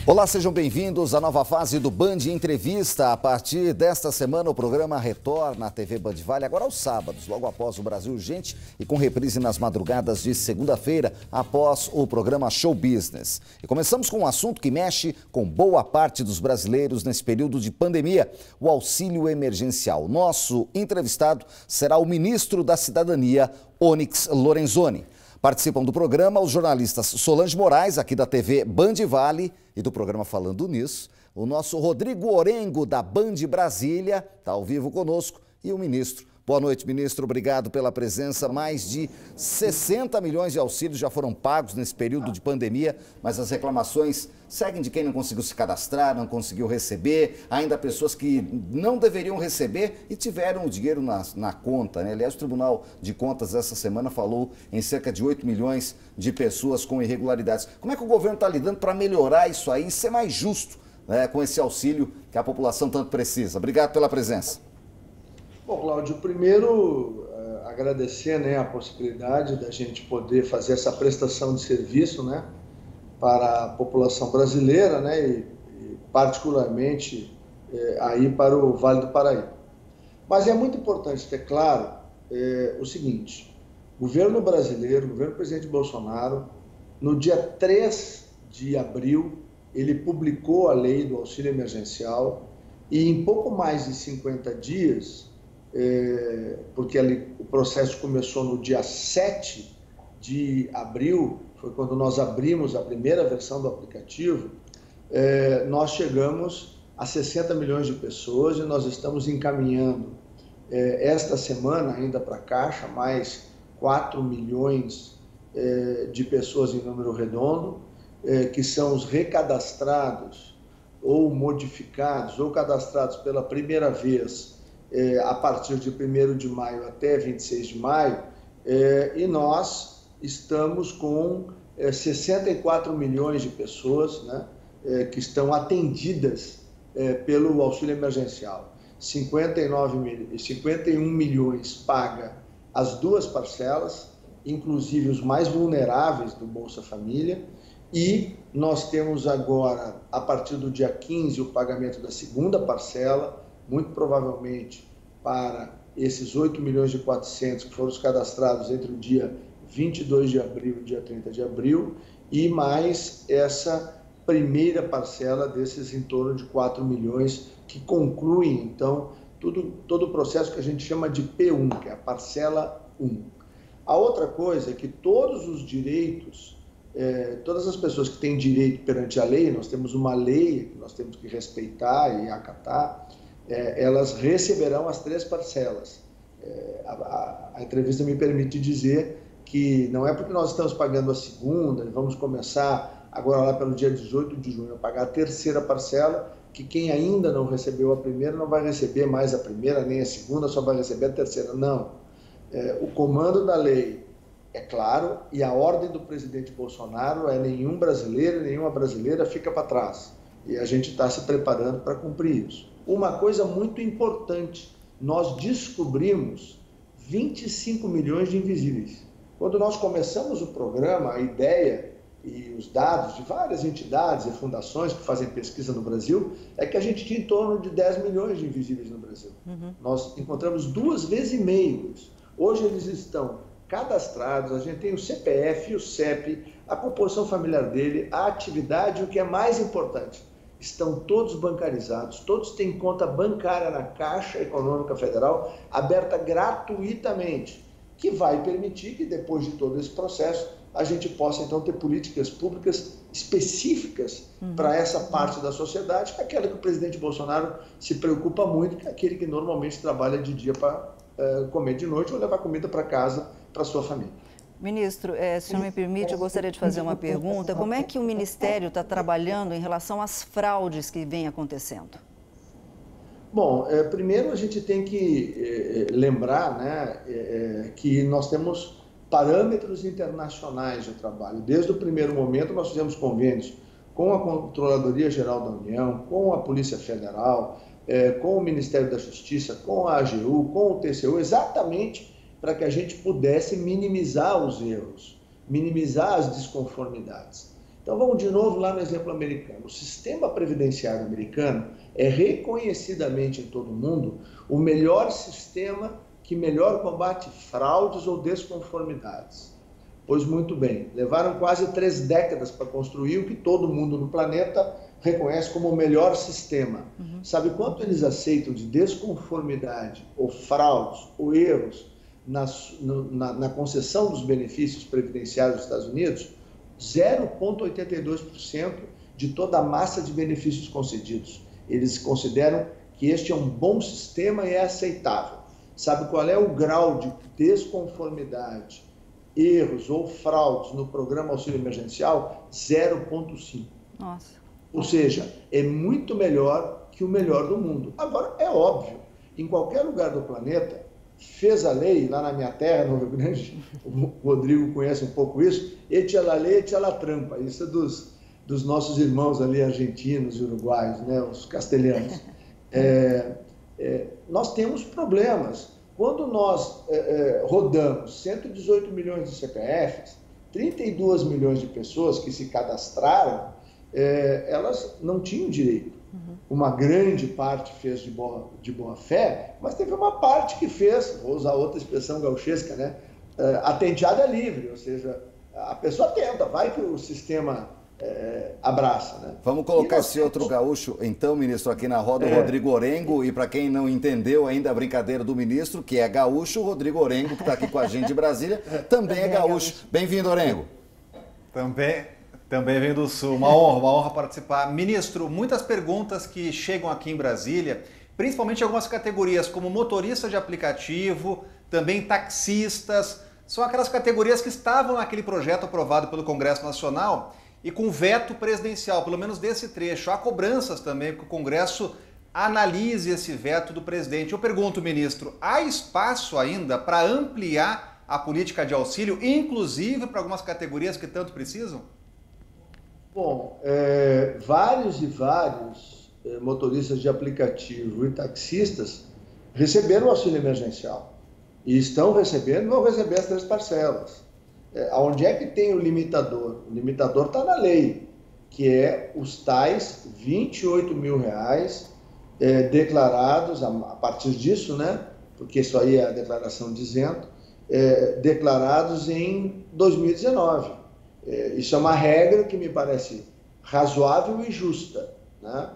Olá, sejam bem-vindos à nova fase do Band Entrevista. A partir desta semana, o programa retorna à TV Band Vale, agora aos sábados, logo após o Brasil Urgente e com reprise nas madrugadas de segunda-feira, após o programa Show Business. E começamos com um assunto que mexe com boa parte dos brasileiros nesse período de pandemia, o auxílio emergencial. Nosso entrevistado será o ministro da Cidadania, Onyx Lorenzoni. Participam do programa os jornalistas Solange Moraes, aqui da TV Band Vale, e do programa Falando Nisso, o nosso Rodrigo Orengo, da Band Brasília, está ao vivo conosco, e o ministro. Boa noite, ministro. Obrigado pela presença. Mais de 60 milhões de auxílios já foram pagos nesse período de pandemia, mas as reclamações seguem de quem não conseguiu se cadastrar, não conseguiu receber, ainda pessoas que não deveriam receber e tiveram o dinheiro na conta, né? Aliás, o Tribunal de Contas essa semana falou em cerca de 8 milhões de pessoas com irregularidades. Como é que o governo está lidando para melhorar isso aí e ser mais justo, né, com esse auxílio que a população tanto precisa? Obrigado pela presença. Bom, Cláudio, primeiro agradecer, né, a possibilidade da gente poder fazer essa prestação de serviço, né, para a população brasileira, né, e particularmente aí para o Vale do Paraíba. Mas é muito importante ter claro o seguinte: o governo brasileiro, o governo do presidente Bolsonaro, no dia 3 de abril, ele publicou a lei do auxílio emergencial e em pouco mais de 50 dias, porque ali o processo começou no dia 7 de abril, foi quando nós abrimos a primeira versão do aplicativo, nós chegamos a 60 milhões de pessoas e nós estamos encaminhando esta semana ainda para a Caixa mais 4 milhões de pessoas em número redondo, que são os recadastrados ou modificados ou cadastrados pela primeira vez a partir de 1º de maio até 26 de maio, e nós estamos com 64 milhões de pessoas, né, que estão atendidas pelo auxílio emergencial. 51 milhões paga as duas parcelas, inclusive os mais vulneráveis do Bolsa Família, e nós temos agora, a partir do dia 15, o pagamento da segunda parcela, muito provavelmente para esses 8 milhões e 400 que foram cadastrados entre o dia 22 de abril e o dia 30 de abril, e mais essa primeira parcela desses em torno de 4 milhões, que concluem, então, todo o processo que a gente chama de P1, que é a parcela 1. A outra coisa é que todos os direitos, todas as pessoas que têm direito perante a lei, nós temos uma lei que nós temos que respeitar e acatar, elas receberão as 3 parcelas. A entrevista me permite dizer que não é porque nós estamos pagando a segunda e vamos começar agora lá pelo dia 18 de junho a pagar a 3ª parcela, que quem ainda não recebeu a primeira não vai receber mais a primeira nem a segunda, só vai receber a 3ª. Não. O comando da lei é claro, e a ordem do presidente Bolsonaro é: nenhum brasileiro, nenhuma brasileira fica para trás. E a gente está se preparando para cumprir isso. Uma coisa muito importante: nós descobrimos 25 milhões de invisíveis. Quando nós começamos o programa, a ideia e os dados de várias entidades e fundações que fazem pesquisa no Brasil é que a gente tinha em torno de 10 milhões de invisíveis no Brasil. Nós encontramos 2,5 vezes. Hoje eles estão cadastrados, a gente tem o CPF e o CEP, a composição familiar dele, a atividade, e o que é mais importante, estão todos bancarizados, todos têm conta bancária na Caixa Econômica Federal, aberta gratuitamente, que vai permitir que depois de todo esse processo a gente possa então ter políticas públicas específicas para essa parte da sociedade, que é aquela que o presidente Bolsonaro se preocupa muito, que é aquele que normalmente trabalha de dia para comer de noite ou levar comida para casa para sua família. Ministro, se o senhor me permite, eu gostaria de fazer uma pergunta. Como é que o Ministério está trabalhando em relação às fraudes que vêm acontecendo? Bom, primeiro a gente tem que lembrar, né, que nós temos parâmetros internacionais de trabalho. Desde o primeiro momento nós fizemos convênios com a Controladoria Geral da União, com a Polícia Federal, com o Ministério da Justiça, com a AGU, com o TCU, exatamente para que a gente pudesse minimizar os erros, minimizar as desconformidades. Então vamos de novo lá no exemplo americano. O sistema previdenciário americano é reconhecidamente em todo o mundo o melhor sistema que melhor combate fraudes ou desconformidades. Pois muito bem, levaram quase 3 décadas para construir o que todo mundo no planeta reconhece como o melhor sistema. Sabe quanto eles aceitam de desconformidade, ou fraudes, ou erros na concessão dos benefícios previdenciários dos Estados Unidos? 0,82% de toda a massa de benefícios concedidos. Eles consideram que este é um bom sistema e é aceitável. Sabe qual é o grau de desconformidade, erros ou fraudes no programa auxílio emergencial? 0,5%. Nossa. Ou seja, é muito melhor que o melhor do mundo. Agora, é óbvio, em qualquer lugar do planeta, fez a lei, lá na minha terra, no Rio Grande, o Rodrigo conhece um pouco isso, echa la lei, echa la trampa. Isso é dos nossos irmãos ali argentinos e uruguaios, né, os castelhanos. Nós temos problemas. Quando nós rodamos 118 milhões de CPFs, 32 milhões de pessoas que se cadastraram, elas não tinham direito. Uma grande parte fez de boa fé, mas teve uma parte que fez, vou usar outra expressão gauchesca, né? Atenteada livre, ou seja, a pessoa tenta, vai que o sistema abraça, né? Vamos colocar esse outro gaúcho, então, ministro, aqui na roda, o Rodrigo Orengo, e para quem não entendeu ainda a brincadeira do ministro, que é gaúcho, o Rodrigo Orengo, que está aqui com a gente de Brasília, também é gaúcho. Bem-vindo, Orengo. Também vem do Sul, uma honra participar. Ministro, muitas perguntas que chegam aqui em Brasília, principalmente algumas categorias como motorista de aplicativo, também taxistas, são aquelas categorias que estavam naquele projeto aprovado pelo Congresso Nacional e com veto presidencial, pelo menos desse trecho. Há cobranças também que o Congresso analise esse veto do presidente. Eu pergunto, ministro, há espaço ainda para ampliar a política de auxílio, inclusive para algumas categorias que tanto precisam? Bom, vários motoristas de aplicativo e taxistas receberam o auxílio emergencial e estão recebendo, vão receber as 3 parcelas. Onde é que tem o limitador? O limitador está na lei, que é os tais R$28 mil declarados, a partir disso, né? Porque isso aí é a declaração dizendo, declarados em 2019. Isso é uma regra que me parece razoável e justa, né?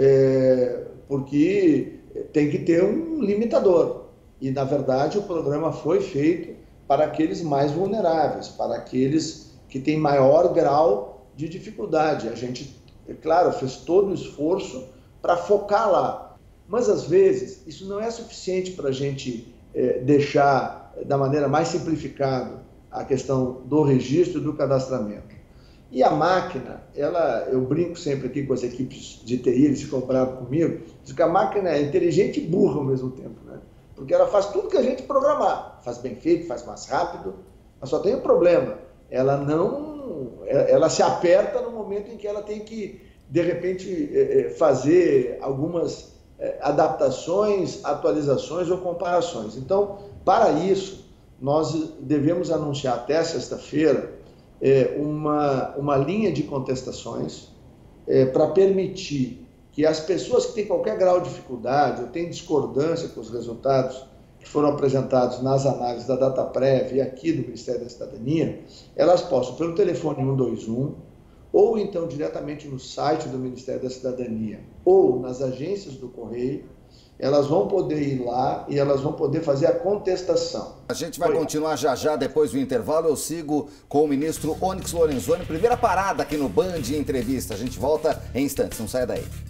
Porque tem que ter um limitador. E, na verdade, o programa foi feito para aqueles mais vulneráveis, para aqueles que têm maior grau de dificuldade. A gente, é claro, fez todo o esforço para focar lá. Mas, às vezes, isso não é suficiente para a gente deixar da maneira mais simplificada a questão do registro e do cadastramento. E a máquina, eu brinco sempre aqui com as equipes de TI, eles ficam bravos comigo, diz que a máquina é inteligente e burra ao mesmo tempo, né? Porque ela faz tudo que a gente programar, faz bem feito, faz mais rápido, mas só tem um problema, ela se aperta no momento em que ela tem que, de repente, fazer algumas adaptações, atualizações ou comparações. Então, para isso, nós devemos anunciar até sexta-feira uma linha de contestações para permitir que as pessoas que têm qualquer grau de dificuldade ou têm discordância com os resultados que foram apresentados nas análises da DataPrev e aqui do Ministério da Cidadania, elas possam, pelo telefone 121, ou então diretamente no site do Ministério da Cidadania, ou nas agências do Correio, elas vão poder ir lá e elas vão poder fazer a contestação. A gente vai continuar já depois do intervalo. Eu sigo com o ministro Onyx Lorenzoni. Primeira parada aqui no Band Entrevista. A gente volta em instantes, não saia daí.